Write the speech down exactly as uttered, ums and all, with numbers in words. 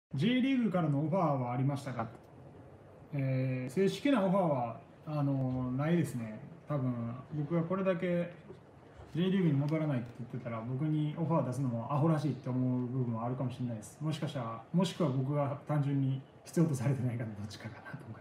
J リーグからのオファーはありましたか？えー正式なオファーはあのないですね。多分僕がこれだけ J リーグに戻らないって言ってたら、僕にオファー出すのもアホらしいって思う部分はあるかもしれないです。もしかしたら、もしくは僕が単純に必要とされてないかのどっちかかなと思います。